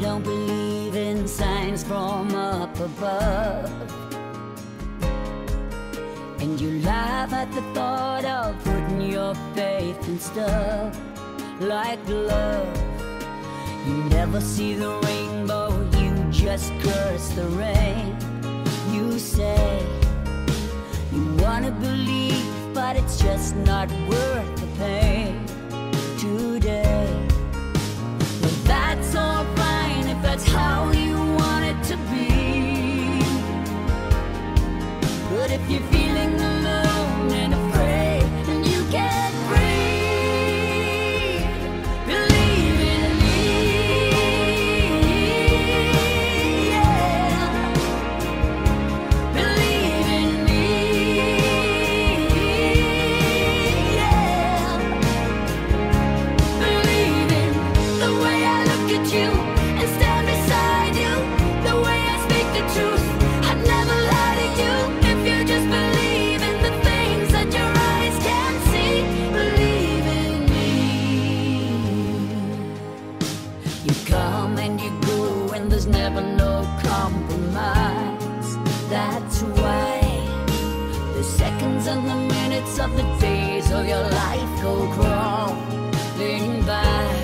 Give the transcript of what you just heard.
don't believe in signs from up above, and you laugh at the thought of putting your faith in stuff like love. You never see the rainbow, you just curse the rain. You say you wanna believe, but it's just not worth the pain today. But that's all fine if that's how you want it to be. But if you're feeling alone and afraid and you can't breathe, believe in me, yeah. Believe in me, yeah. Believe in the way I look at you and stand beside you, the way I speak the truth. I'd never lie to you if you just believe in the things that your eyes can't see. Believe in me. You come and you go and there's never no compromise. That's why the seconds and the minutes of the days of your life go crawling by.